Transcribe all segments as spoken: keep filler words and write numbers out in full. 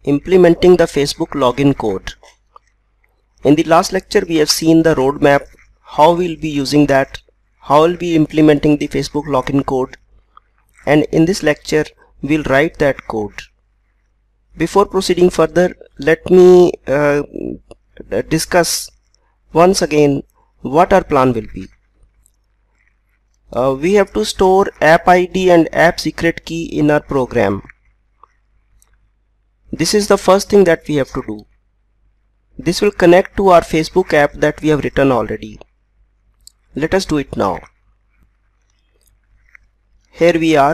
implementing the Facebook login code. In the last lecture we have seen the roadmap, how we'll be using that, how we'll be implementing the Facebook login code, and in this lecture we'll write that code. Before proceeding further, let me uh, discuss once again what our plan will be. Uh, we have to store app I D and app secret key in our program. This is the first thing that we have to do. This will connect to our Facebook app that we have written already. Let us do it now. Here we are.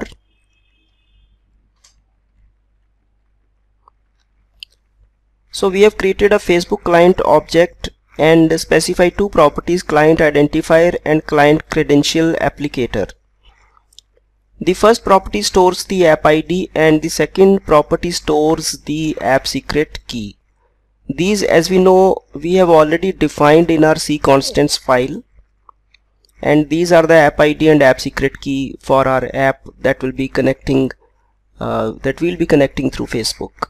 So we have created a Facebook client object and specify two properties, client identifier and client credential applicator. The first property stores the app I D and the second property stores the app secret key. These, as we know, we have already defined in our C constants file, and these are the app I D and app secret key for our app that will be connecting uh, that we'll be connecting through Facebook.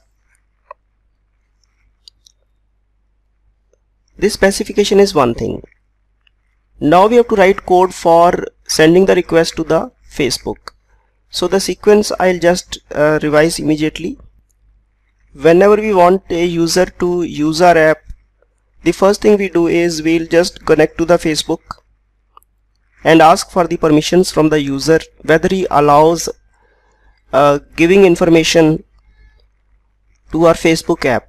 This specification is one thing. Now we have to write code for sending the request to the Facebook. So the sequence I'll just uh, revise immediately. Whenever we want a user to use our app, the first thing we do is we'll just connect to the Facebook and ask for the permissions from the user, whether he allows uh, giving information to our Facebook app,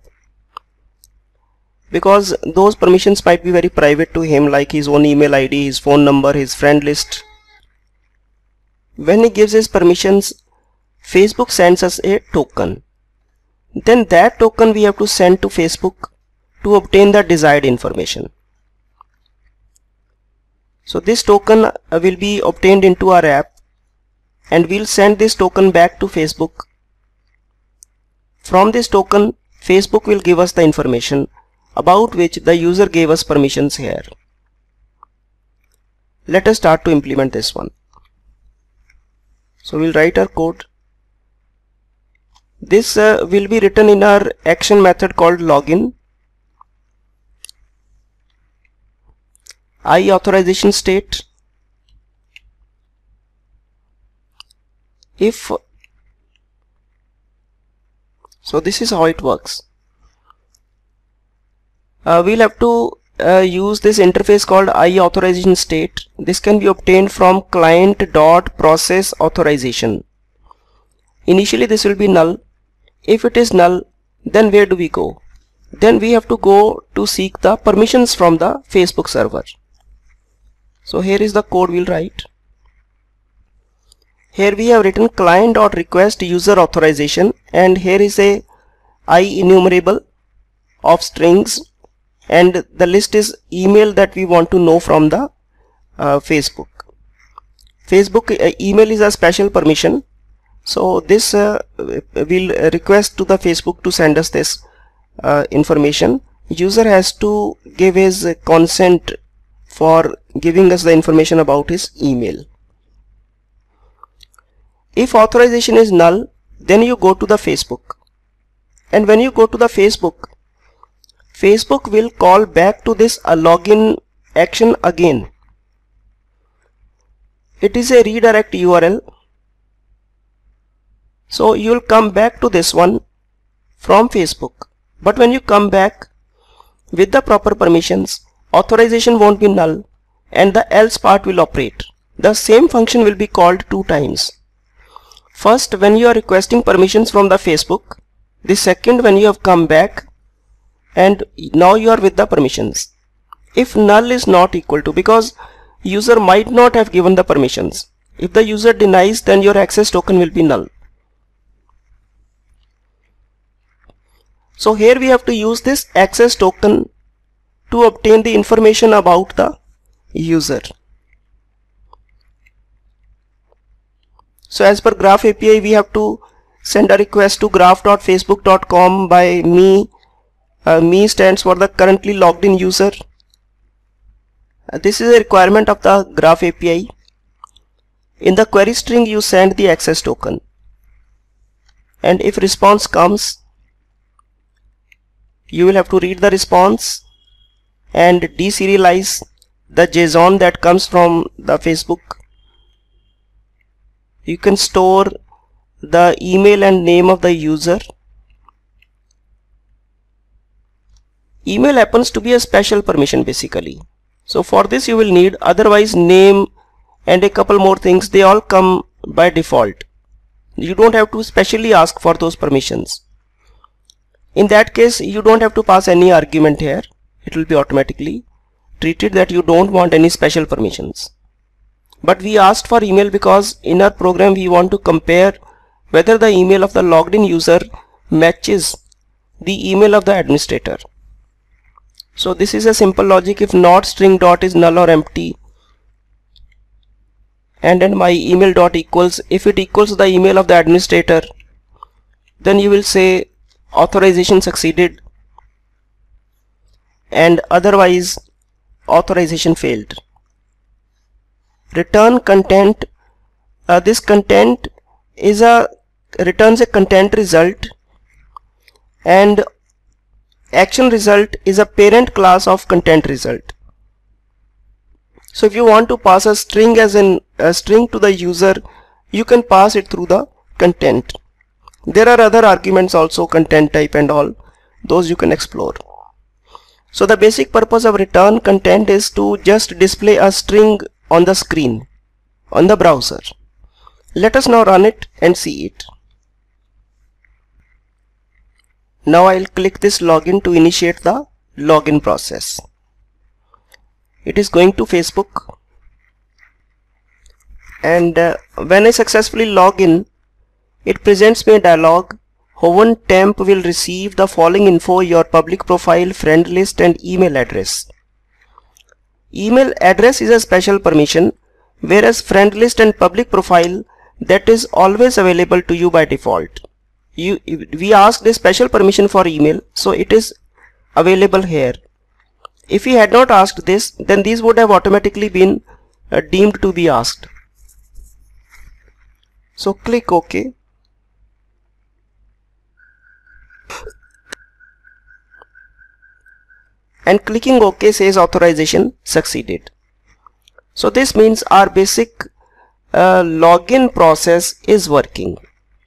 because those permissions might be very private to him, like his own email I D, his phone number, his friend list. When he gives his permissions, Facebook sends us a token. Then that token we have to send to Facebook to obtain the desired information. So this token will be obtained into our app, and we'll send this token back to Facebook. From this token, Facebook will give us the information about which the user gave us permissions here. Let us start to implement this one. So we'll write our code. This uh, will be written in our action method called login. I authorization state. If so, this is how it works. Uh, we'll have to uh, use this interface called I authorization state. This can be obtained from client dot process authorization. Initially this will be null. If it is null, then where do we go? Then we have to go to seek the permissions from the Facebook server. So here is the code we'll write. Here we have written client dot request user authorization, and here is a I enumerable of strings, and the list is email that we want to know from the uh, Facebook. Facebook uh, email is a special permission, so this uh, will request to the Facebook to send us this uh, information. User has to give his consent for giving us the information about his email. If authorization is null, then you go to the Facebook, and when you go to the Facebook, Facebook will call back to this a login action again. It is a redirect U R L. So you will come back to this one from Facebook. But when you come back with the proper permissions, authorization won't be null and the else part will operate. The same function will be called two times. First, when you are requesting permissions from the Facebook. The second, when you have come back and now you are with the permissions. If null is not equal to, because user might not have given the permissions. If the user denies, then your access token will be null. So here we have to use this access token to obtain the information about the user. So as per Graph A P I, we have to send a request to graph dot facebook dot com by me. Uh, me stands for the currently logged in user. Uh, this is a requirement of the Graph A P I. In the query string, you send the access token, and if response comes, you will have to read the response and deserialize the JSON that comes from the Facebook. You can store the email and name of the user. Email happens to be a special permission basically. So for this you will need, otherwise name and a couple more things, they all come by default. You don't have to specially ask for those permissions. In that case you don't have to pass any argument here. It will be automatically treated that you don't want any special permissions. But we asked for email because in our program we want to compare whether the email of the logged in user matches the email of the administrator. So this is a simple logic. If not string dot is null or empty, and then my email dot equals, if it equals the email of the administrator, then you will say authorization succeeded, and otherwise authorization failed. Return content, uh, this content is a returns a content result, and action result is a parent class of content result. So if you want to pass a string as an a string to the user, you can pass it through the content. There are other arguments also, content type and all, those you can explore. So the basic purpose of return content is to just display a string on the screen on the browser. Let us now run it and see it. Now I'll click this login to initiate the login process. It is going to Facebook, and uh, when I successfully log in, it presents me a dialog. Hoven temp will receive the following info: your public profile, friend list and email address. Email address is a special permission, whereas friend list and public profile, that is always available to you by default. You, we asked a special permission for email, so it is available here. If we had not asked this, then these would have automatically been uh, deemed to be asked. So click OK. And clicking OK says authorization succeeded. So this means our basic uh, login process is working.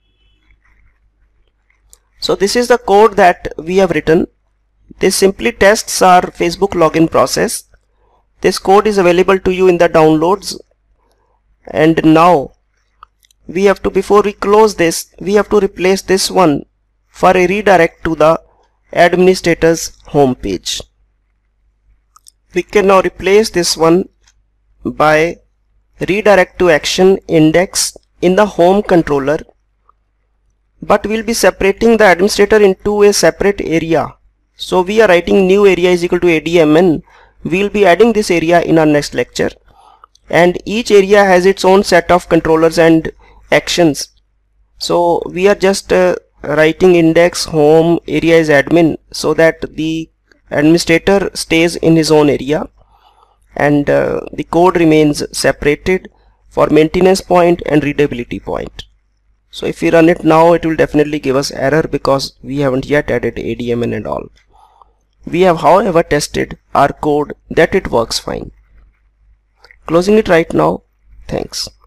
So this is the code that we have written. This simply tests our Facebook login process. This code is available to you in the downloads. And now we have to, before we close this, we have to replace this one for a redirect to the administrator's home page. We can now replace this one by redirect to action index in the home controller, but we'll be separating the administrator into a separate area. So we are writing new area is equal to A D M N. We'll be adding this area in our next lecture, and each area has its own set of controllers and actions. So we are just uh, writing index home area is admin, so that the administrator stays in his own area, and uh, the code remains separated for maintenance point and readability point. So if we run it now, it will definitely give us error because we haven't yet added A D M N and all. We have however tested our code that it works fine. Closing it right now. Thanks.